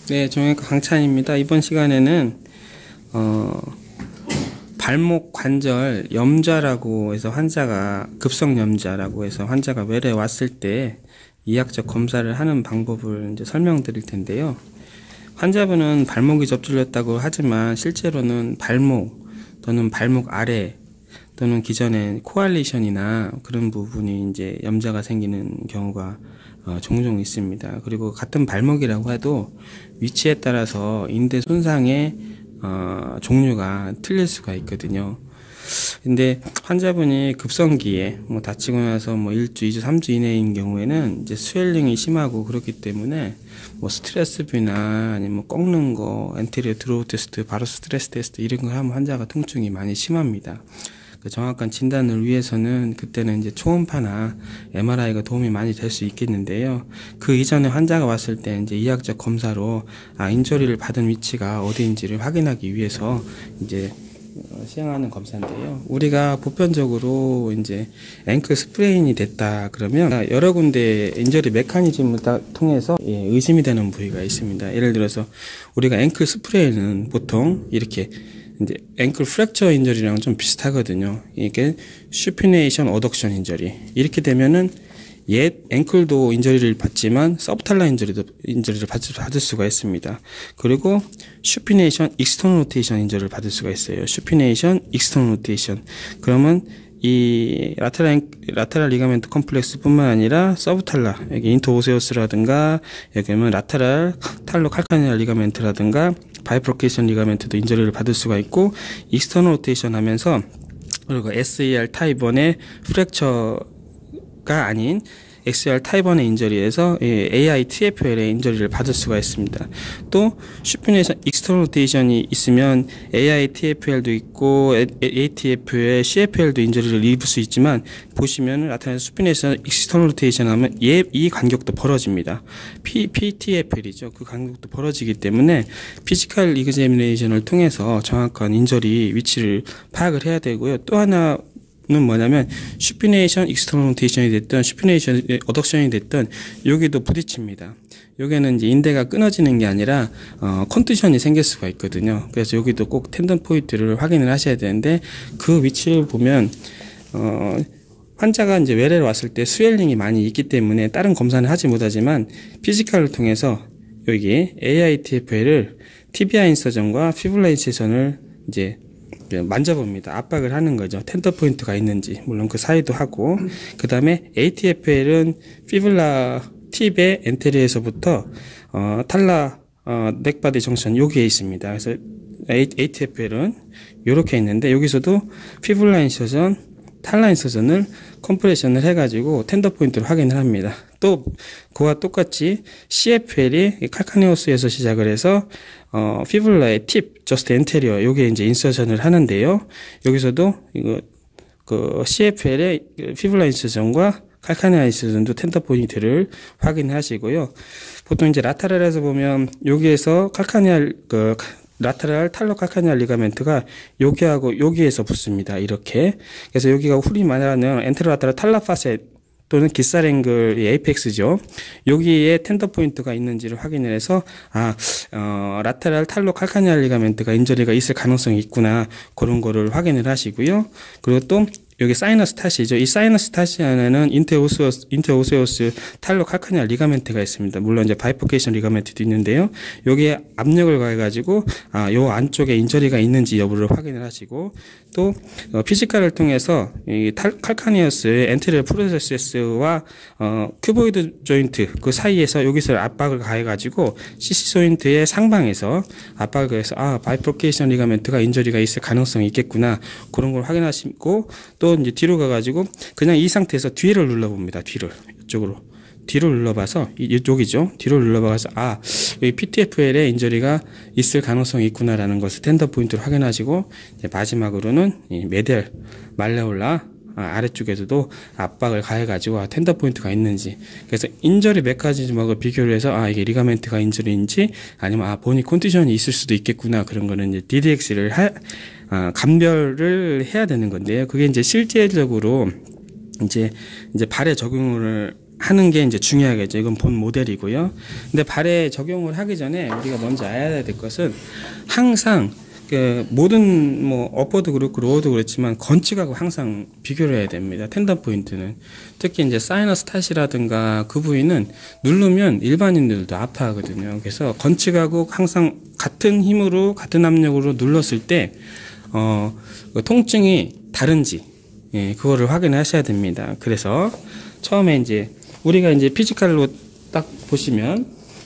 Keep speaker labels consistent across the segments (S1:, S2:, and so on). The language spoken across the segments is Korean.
S1: 네, 정형외과 강찬입니다. 이번 시간에는 발목 관절 염좌라고 해서 환자가 급성 염좌라고 해서 환자가 외래 왔을 때 이학적 검사를 하는 방법을 이제 설명드릴 텐데요. 환자분은 발목이 접질렸다고 하지만 실제로는 발목 또는 발목 아래 또는 기존에 코알리션이나 그런 부분이 이제 염좌가 생기는 경우가 종종 있습니다. 그리고 같은 발목이라고 해도 위치에 따라서 인대 손상의 종류가 틀릴 수가 있거든요. 근데 환자분이 급성기에 다치고 나서 1주, 2주, 3주 이내인 경우에는 이제 스웰링이 심하고 그렇기 때문에 스트레스 뷰나 아니면 꺾는 거, 엔테리어 드로우 테스트, 바로 스트레스 테스트 이런 거 하면 환자가 통증이 많이 심합니다. 그 정확한 진단을 위해서는 그때는 이제 초음파나 MRI가 도움이 많이 될 수 있겠는데요. 그 이전에 환자가 왔을 때 이제 이학적 검사로 인저리를 받은 위치가 어디인지를 확인하기 위해서 이제 시행하는 검사인데요. 우리가 보편적으로 이제 앵클 스프레인이 됐다 그러면 여러 군데 인저리 메커니즘을 통해서 의심이 되는 부위가 있습니다. 예를 들어서 우리가 앵클 스프레인은 보통 이렇게 이제 앵클 프랙처 인저리랑 좀 비슷하거든요. 이게 슈피네이션 어덕션 인저리. 이렇게 되면은 앵클도 인저리를 받지만 서브탈라 인저리를 받을 수가 있습니다. 그리고 슈피네이션 익스터널 로테이션 인저리를 받을 수가 있어요. 슈피네이션 익스터널 로테이션. 그러면 이 라테랄 리가멘트 컴플렉스 뿐만 아니라 서브탈라, 여기 인터오세우스라든가 여기 보면 라테랄 탈로 칼카니알 리가멘트라든가 바이프로케이션 리가멘트도 인저리를 받을 수가 있고, 익스터널 로테이션 하면서 그리고 SAR 타입 1의 프랙처가 아닌 XR 타입 1의 인저리에서 AITFL의 인저리를 받을 수가 있습니다. 또 슈피네이션 익스터널 로테이션이 있으면 AITFL도 있고 ATF의 CFL도 인저리를 입을 수 있지만, 보시면 나타나는 슈피네이션 익스터널 로테이션 하면 이 간격도 벌어집니다. PTFL이죠. 그 간격도 벌어지기 때문에 피지컬 이그제미네이션을 통해서 정확한 인저리 위치를 파악을 해야 되고요. 또 하나 는 뭐냐면 슈피네이션 익스터널 로테이션이 됐든 슈피네이션 어덕션이 됐든 여기도 부딪힙니다. 여기는 이제 인대가 끊어지는 게 아니라 컨투션이 생길 수가 있거든요. 그래서 여기도 꼭 텐던 포인트를 확인을 하셔야 되는데, 그 위치를 보면 환자가 이제 외래로 왔을 때 스웰링이 많이 있기 때문에 다른 검사는 하지 못하지만 피지컬을 통해서 여기 AITFL을 티비아 인서전과 피블라 인서전을 이제 만져봅니다. 압박을 하는 거죠. 텐더 포인트가 있는지, 물론 그 사이도 하고, 그 다음에 ATFL은 피블라 팁의 엔테리에서부터 탈라 넥바디 정션 여기에 있습니다. 그래서 ATFL은 이렇게 있는데, 여기서도 피블라 인서전, 탈라 인서전을 컴프레션을 해가지고 텐더 포인트를 확인을 합니다. 또 그와 똑같이 CFL이 칼카니오스에서 시작을 해서 피블라의 팁, 저스트 엔테리어 요게 이제 인서전을 하는데요. 여기서도 이거 그 CFL의 피블라 인서전과 칼카니아 인서전도 텐더 포인트를 확인하시고요. 보통 이제 라테랄에서 보면 여기에서 칼카니알 라테랄 탈로 칼카니알 리가멘트가 여기하고 여기에서 붙습니다. 이렇게. 그래서 여기가 흔히 말하는 엔테로라테랄 탈라 파셋 또는 기사랭글 에이펙스죠. 여기에 텐더 포인트가 있는지를 확인을 해서 라테랄 탈로 칼카니알 리가멘트가 인저리가 있을 가능성이 있구나, 그런 거를 확인을 하시고요. 그리고 또 여기 사이너스 타시죠. 이 사이너스 타시 안에는 인테오세우스 탈로 칼카니알 리가멘트가 있습니다. 물론 이제 바이포케이션 리가멘트도 있는데요. 여기에 압력을 가해가지고 요 안쪽에 인저리가 있는지 여부를 확인을 하시고, 또 피지컬을 통해서 이 칼카니어스의 엔테리어 프로세스와 큐보이드 조인트 그 사이에서 여기서 압박을 가해가지고 CC 조인트의 상방에서 압박을 해서 바이포케이션 리가멘트가 인저리가 있을 가능성이 있겠구나, 그런 걸 확인하시고, 또 이제 뒤로 가가지고 그냥 이 상태에서 뒤를 눌러봅니다. 이쪽으로 뒤로 눌러봐서 이쪽이죠. 뒤로 눌러봐서 여기 PTFL에 인저리가 있을 가능성이 있구나라는 것을 텐더 포인트로 확인하시고, 이제 마지막으로는 이 메디얼 말레올라 아래쪽에서도 압박을 가해가지고 텐더 포인트가 있는지, 그래서 인저리 메커니즘하고 비교를 해서 이게 리가멘트가 인저리인지 아니면 보니 컨디션이 있을 수도 있겠구나, 그런 거는 이제 DDX를 감별을 해야 되는 건데요. 그게 이제 실제적으로 이제 발에 적용을 하는 게 이제 중요하겠죠. 이건 본 모델이고요. 근데 발에 적용을 하기 전에 우리가 먼저 알아야 될 것은 항상 그 모든 뭐 업버도 그렇고 로어도 그렇지만 건축하고 항상 비교를 해야 됩니다. 텐던 포인트는 특히 이제 사이너스 탓이라든가 그 부위는 누르면 일반인들도 아파하거든요. 그래서 건축하고 항상 같은 힘으로 같은 압력으로 눌렀을 때 그 통증이 다른지 그거를 확인하셔야 됩니다. 그래서 처음에 이제 우리가 이제 피지컬로 딱 보시면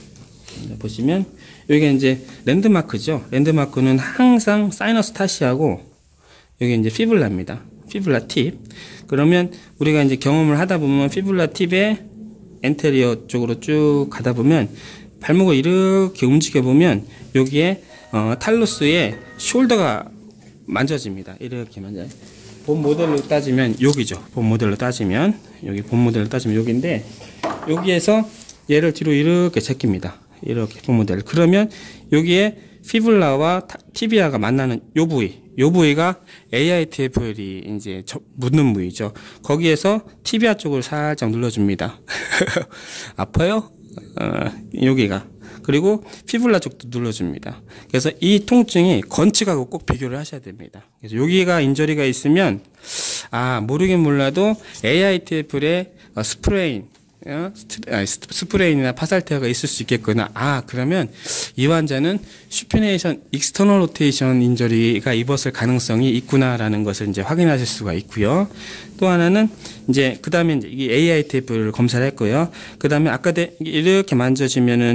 S1: 여기가 이제 랜드마크죠. 랜드마크는 항상 사이너스 탓이하고 여기 이제 피블라입니다. 피블라 팁. 그러면 우리가 이제 경험을 하다 보면 피블라 팁의 엔테리어 쪽으로 쭉 가다 보면 발목을 이렇게 움직여 보면 여기에 탈로스의 숄더가 만져집니다. 이렇게 만져요. 본 모델로 따지면 여기죠. 본 모델로 따지면 여기인데 여기에서 얘를 뒤로 이렇게 제낍니다. 이렇게 본 모델. 그러면 여기에 피블라와 티비아가 만나는 요 부위가 AITFL이 이제 묻는 부위죠. 거기에서 티비아 쪽을 살짝 눌러줍니다. 아파요? 여기가. 그리고 피블라 쪽도 눌러줍니다. 그래서 이 통증이 건축하고 꼭 비교를 하셔야 됩니다. 그래서 여기가 인저리가 있으면 모르긴 몰라도 AITFL의 스프레인이나 파살테어가 있을 수 있겠구나. 그러면 이 환자는 슈피네이션 익스터널 로테이션 인저리가 입었을 가능성이 있구나라는 것을 이제 확인하실 수가 있고요. 또 하나는 이제 그 다음에 이제 이 AITF를 검사를 했고요. 그 다음에 아까 이렇게 만져지면은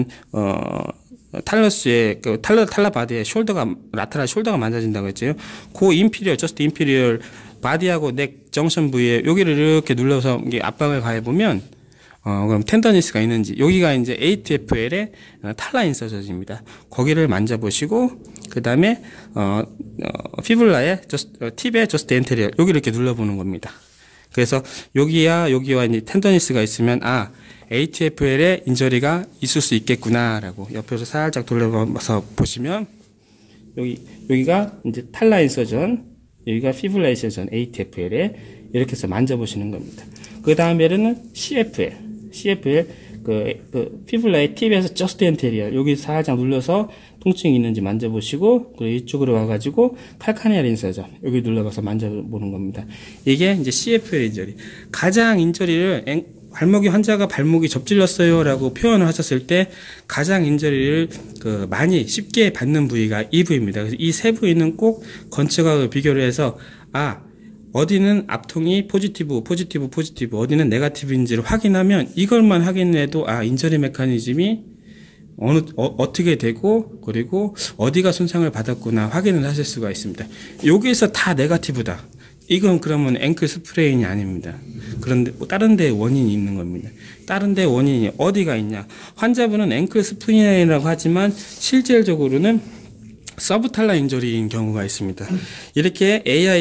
S1: 탈러스의 그 탈라 바디의 라테랄 숄더가 만져진다고 했죠. 그 인피리얼, 저스트 인피리얼 바디하고 넥 정션 부위에 여기를 이렇게 눌러서 이게 압박을 가해 보면 그럼 텐더니스가 있는지, 여기가 이제 ATFL의 탈라 인서전입니다. 거기를 만져보시고, 그 다음에, 피블라의 팁의 저스트 엔테리어, 여기를 이렇게 눌러보는 겁니다. 그래서 여기와 이제 텐더니스가 있으면, ATFL의 인저리가 있을 수 있겠구나라고 옆에서 살짝 돌려서 보시면, 여기가 이제 탈라 인서전, 여기가 피블라 인서전, ATFL에 이렇게 해서 만져보시는 겁니다. 그 다음에는 CFL, 그 피블라의 팁에서 저스트 엔테리어, 여기 살짝 눌러서 통증이 있는지 만져보시고, 그리고 이쪽으로 와가지고 칼카니알 인서전, 여기 눌러봐서 만져보는 겁니다. 이게 이제 CFL 인저리. 가장 인저리를 환자가 발목이 접질렀어요 라고 표현을 하셨을 때 가장 인저리를 많이 쉽게 받는 부위가 이 부위입니다. 그래서 이 세 부위는 꼭 건축하고 비교를 해서 어디는 앞통이 포지티브, 어디는 네거티브인지를 확인하면 이걸만 확인해도 인저리 메커니즘이 어떻게 되고 그리고 어디가 손상을 받았구나 확인을 하실 수가 있습니다. 여기에서 다 네거티브다. 이건 그러면 앵클 스프레인이 아닙니다. 그런데 다른 데 원인이 있는 겁니다. 다른 데 원인이 어디가 있냐? 환자분은 앵클 스프레인이라고 하지만 실질적으로는 서브탈라 인저리인 경우가 있습니다. 이렇게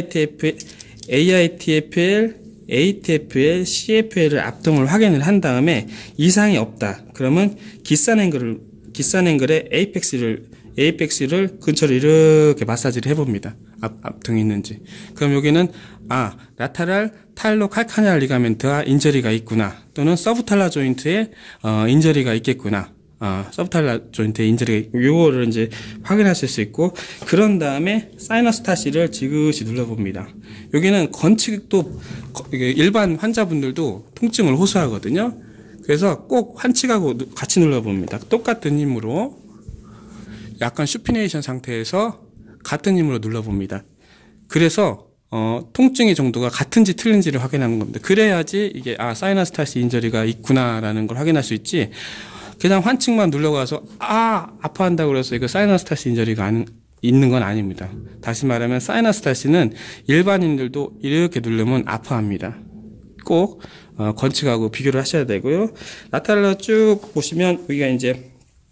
S1: AITFL, ATFL, CFL을 압동을 확인을 한 다음에 이상이 없다. 그러면 기산 앵글의 에이펙스를 근처로 이렇게 마사지를 해봅니다. 압통이 있는지. 그럼 여기는 라테랄 탈로 칼카니알 리가멘트와 인저리가 있구나. 또는 서브탈라 조인트에 인저리가 있겠구나. 서브탈라 조인트의 인저리가 요거를 이제 확인하실 수 있고, 그런 다음에 사이너스 타시를 지그시 눌러봅니다. 여기는 건축도 일반 환자분들도 통증을 호소하거든요. 그래서 꼭 환측하고 같이 눌러봅니다. 똑같은 힘으로 약간 슈피네이션 상태에서 같은 힘으로 눌러봅니다. 그래서 통증의 정도가 같은지 틀린지를 확인하는 겁니다. 그래야지 이게 사이너스 타시 인저리가 있구나라는 걸 확인할 수 있지, 그냥 환측만 눌러가서 아파한다고 그래서 이거 사이너스 타시 인저리가 있는 건 아닙니다. 다시 말하면 사이너스 타시는 일반인들도 이렇게 누르면 아파합니다. 꼭 건축하고 비교를 하셔야 되고요. 라테랄로 쭉 보시면 여기가 이제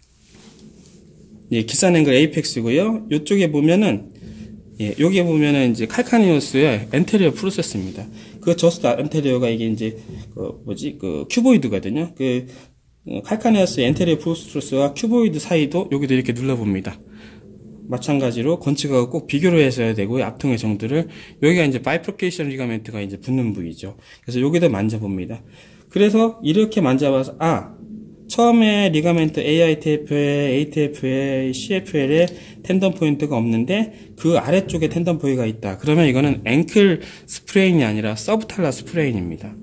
S1: 기산 앵글 에이펙스고요. 이쪽에 보면은 여기에 보면은 이제 칼카니우스의 엔테리어 프로세스입니다. 그 저스트 엔테리어가 이게 이제 큐보이드거든요. 칼카니우스 엔테리어 프로세스와 큐보이드 사이도 여기도 이렇게 눌러봅니다. 마찬가지로 건축하고 꼭 비교를 해서야 되고요. 압통의 정도를. 여기가 이제 바이프로케이션 리가멘트가 이제 붙는 부위죠. 그래서 여기도 만져봅니다. 그래서 이렇게 만져봐서 처음에 리가멘트 AITF에 ATF에 CFL에 텐던 포인트가 없는데 그 아래쪽에 텐던 포인트가 있다. 그러면 이거는 앵클 스프레인이 아니라 서브탈라 스프레인입니다.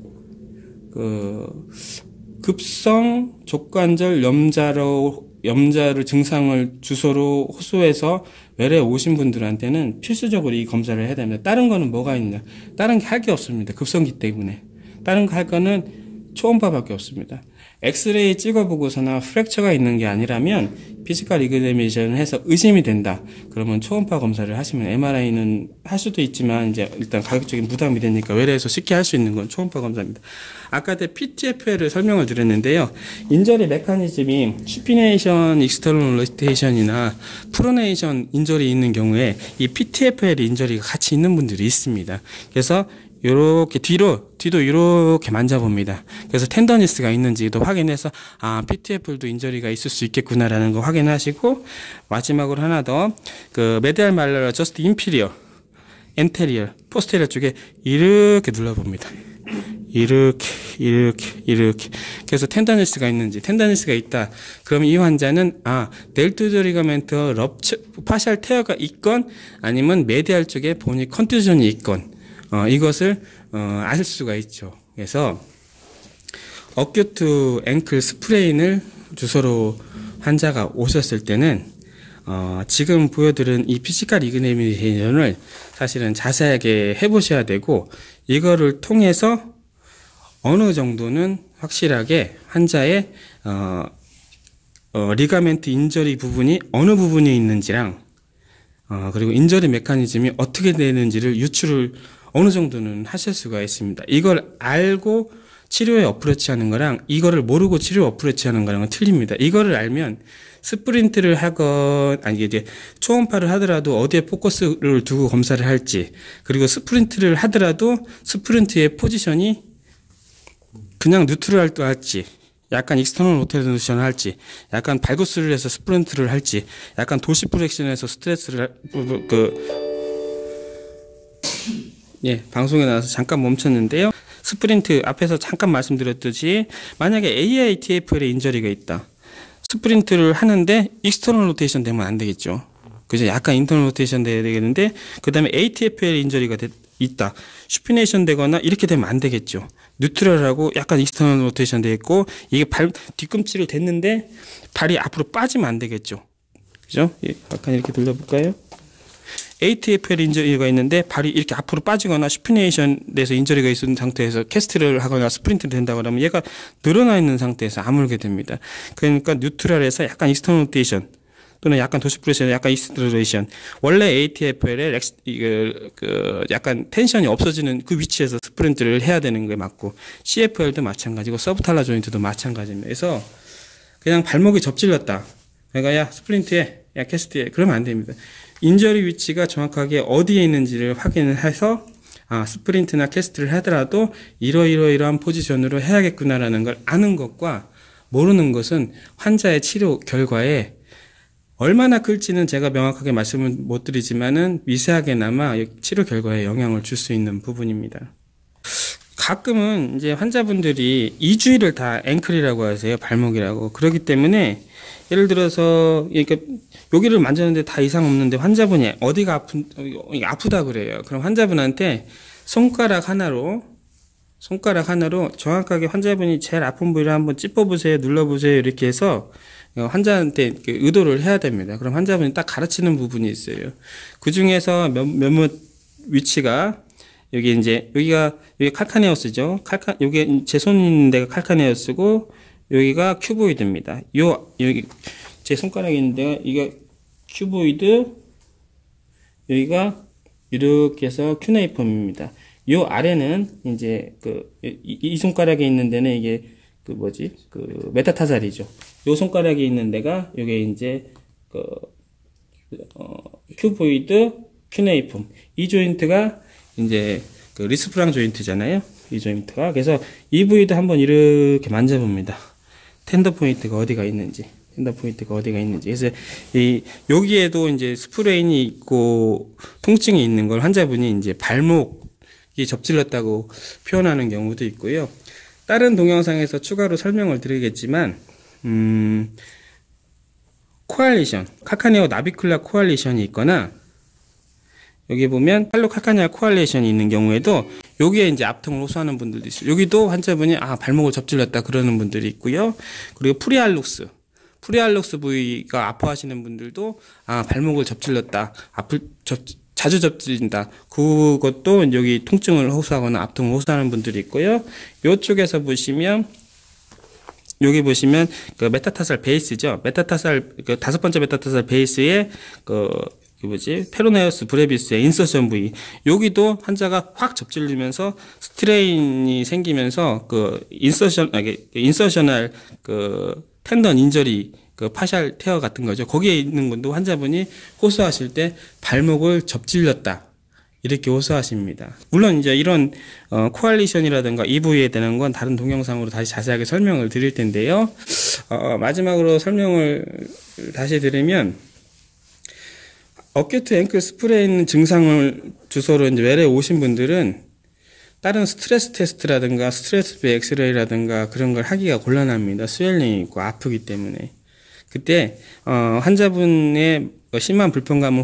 S1: 급성 족관절 염자를 증상을 주소로 호소해서 외래에 오신 분들한테는 필수적으로 이 검사를 해야 됩니다. 다른 거는 뭐가 있냐? 다른 게 할 게 없습니다. 급성기 때문에. 다른 거 할 거는 초음파밖에 없습니다. 엑스레이 찍어보고서나 프랙처가 있는 게 아니라면 피지컬 이그제미네이션을 해서 의심이 된다. 그러면 초음파 검사를 하시면 MRI는 할 수도 있지만 이제 일단 가격적인 부담이 되니까 외래에서 쉽게 할 수 있는 건 초음파 검사입니다. 아까 때 PTFL을 설명을 드렸는데요. 인저리 메커니즘이 슈피네이션, 익스터널 로테이션이나 프로네이션 인저리 있는 경우에 이 PTFL 인저리가 같이 있는 분들이 있습니다. 그래서 요렇게 뒤도 이렇게 만져봅니다. 그래서 텐더니스가 있는지도 확인해서 PTFL도 인저리가 있을 수 있겠구나라는 거 확인하시고, 마지막으로 하나 더 메디알 말러러 저스트 인피리어 엔테리어 포스테리어 쪽에 이렇게 눌러봅니다. 이렇게 그래서 텐더니스가 있는지, 텐더니스가 있다 그러면 이 환자는 델토이드 리가멘트 럽처 파셜 테어가 있건 아니면 메디알 쪽에 보니 컨투전이 있건 이것을 아실 수가 있죠. 그래서 어큐트 앵클 스프레인을 주소로 환자가 오셨을 때는 지금 보여드린 이 피지컬 이그제미네이션을 사실은 자세하게 해보셔야 되고, 이거를 통해서 어느 정도는 확실하게 환자의 리가멘트 인저리 부분이 어느 부분에 있는지랑 그리고 인저리 메커니즘이 어떻게 되는지를 유추를 어느 정도는 하실 수가 있습니다. 이걸 알고 치료에 어프로치하는 거랑 이거를 모르고 치료 어프로치하는 거랑은 틀립니다. 이거를 알면 스프린트를 하건 아니 이제 초음파를 하더라도 어디에 포커스를 두고 검사를 할지, 그리고 스프린트를 하더라도 스프린트의 포지션이 그냥 뉴트럴도 할지, 약간 익스터널 로테이션을 할지, 약간 발구스를 해서 스프린트를 할지, 약간 도시 프렉션에서 스트레스를 방송에 나와서 잠깐 멈췄는데요. 스프린트 앞에서 잠깐 말씀드렸듯이 만약에 AITFL에 인저리가 있다. 스프린트를 하는데 익스터널 로테이션 되면 안 되겠죠. 그죠? 약간 인터널 로테이션 돼야 되겠는데, 그 다음에 ATFL 인저리가 있다. 슈피네이션 되거나 이렇게 되면 안 되겠죠. 뉴트럴하고 약간 익스터널 로테이션 돼 있고, 이게 뒤꿈치를 댔는데 발이 앞으로 빠지면 안 되겠죠. 그죠? 약간 이렇게 돌려볼까요? ATFL 인저리가 있는데 발이 이렇게 앞으로 빠지거나 슈피네이션 돼서 인저리가 있는 상태에서 캐스트를 하거나 스프린트를 된다 그러면 얘가 늘어나 있는 상태에서 아물게 됩니다. 그러니까 뉴트럴에서 약간 익스터널 로테이션 또는 약간 도시프레션, 약간 익스트레이션. 원래 ATFL에 약간 텐션이 없어지는 그 위치에서 스프린트를 해야 되는 게 맞고, CFL도 마찬가지고 서브탈라 조인트도 마찬가지입니다. 그래서 그냥 발목이 접질렀다. 그러니까 야 스프린트해, 야 캐스트해, 그러면 안 됩니다. 인저리 위치가 정확하게 어디에 있는지를 확인을 해서 스프린트나 캐스트를 하더라도 이러이러한 포지션으로 해야겠구나라는 걸 아는 것과 모르는 것은 환자의 치료 결과에 얼마나 클지는 제가 명확하게 말씀을 못 드리지만은 미세하게나마 치료 결과에 영향을 줄 수 있는 부분입니다. 가끔은 이제 환자분들이 2주일을 다 앵클이라고 하세요. 발목이라고. 그렇기 때문에 예를 들어서 여기를 만졌는데 다 이상 없는데 환자분이 어디가 아프다 그래요. 그럼 환자분한테 손가락 하나로 정확하게 환자분이 제일 아픈 부위를 한번 찝어보세요, 눌러보세요 이렇게 해서 환자한테 의도를 해야 됩니다. 그럼 환자분이 딱 가르치는 부분이 있어요. 그 중에서 몇몇 위치가 여기가 칼카네오스죠. 여기 제 손 있는 데가 칼카네오스고 여기가 큐보이드입니다. 여기 제 손가락이 있는데 이게 큐보이드, 여기가 이렇게 해서 큐네이폼입니다. 요 아래는 이제 이 손가락에 있는 데는 이게 메타타살이죠. 요 손가락에 있는 데가 요게 이제 큐보이드, 큐네이폼. 이 조인트가 이제 리스프랑 조인트잖아요. 이 조인트가. 그래서 이 부위도 한번 이렇게 만져봅니다. 텐더 포인트가 어디가 있는지. 그래서 여기에도 이제 스프레인이 있고 통증이 있는 걸 환자분이 이제 발목이 접질렀다고 표현하는 경우도 있고요. 다른 동영상에서 추가로 설명을 드리겠지만 코알리션, 카카네오 나비큘라 코알리션이 있거나 여기 보면 팔로 카카네아 코알리션이 있는 경우에도 여기에 이제 압통을 호소하는 분들도 있어요. 여기도 환자분이 발목을 접질렀다 그러는 분들이 있고요. 그리고 프리알록스 부위가 아파하시는 분들도 발목을 접질렀다, 자주 접질린다, 그것도 여기 통증을 호소하거나 압통을 호소하는 분들이 있고요. 이쪽에서 보시면 여기 보시면 그 메타타살 베이스죠. 그 5번째 메타타살 베이스에 페로네우스 브레비스의 인서션 부위, 여기도 환자가 확 접질리면서 스트레인이 생기면서 인서셔널 텐던 인저리, 파샬 테어 같은 거죠. 거기에 있는 분도 환자분이 호소하실 때 발목을 접질렸다 이렇게 호소하십니다. 물론 이제 이런 코알리션이라든가 이 부위에 대한 건 다른 동영상으로 다시 자세하게 설명을 드릴 텐데요. 마지막으로 설명을 다시 드리면, 어큐트 앵클 스프레이 있는 증상을 주소로 이제 외래에 오신 분들은 다른 스트레스 테스트라든가 스트레스 비 엑스레이라든가 그런 걸 하기가 곤란합니다. 스웰링이 있고 아프기 때문에. 그때 환자분의 심한 불편감을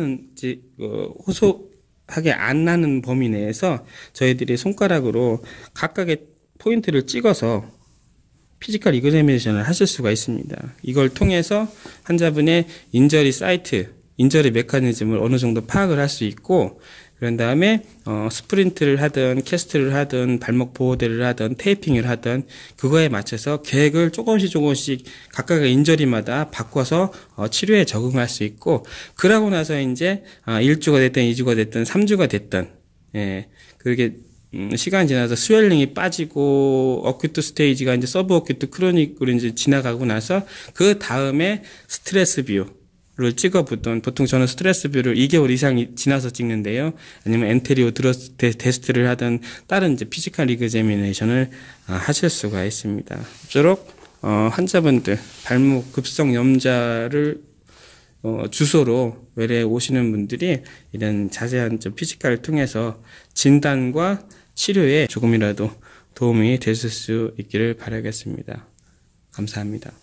S1: 호소하게 안 나는 범위 내에서 저희들이 손가락으로 각각의 포인트를 찍어서 피지컬 이그제미네이션을 하실 수가 있습니다. 이걸 통해서 환자분의 인저리 사이트, 인저리 메커니즘을 어느 정도 파악을 할 수 있고, 그런 다음에 스프린트를 하든 캐스트를 하든 발목 보호대를 하든 테이핑을 하든 그거에 맞춰서 계획을 조금씩 각각의 인저리마다 바꿔서 치료에 적응할 수 있고, 그러고 나서 이제 1주가 됐든 2주가 됐든 3주가 됐든, 그렇게 시간이 지나서 스웰링이 빠지고 어큐트 스테이지가 이제 서브 어큐트 크로닉으로 이제 지나가고 나서 그 다음에 스트레스 뷰를 찍어보던, 보통 저는 스트레스 뷰를 2개월 이상 지나서 찍는데요. 아니면 엔테리오 드러스 테스트를 하든 다른 이제 피지컬 이그제미네이션을 하실 수가 있습니다. 아무쪼록 환자분들 발목 급성 염좌를 주소로 외래에 오시는 분들이 이런 자세한 피지컬을 통해서 진단과 치료에 조금이라도 도움이 되실 수 있기를 바라겠습니다. 감사합니다.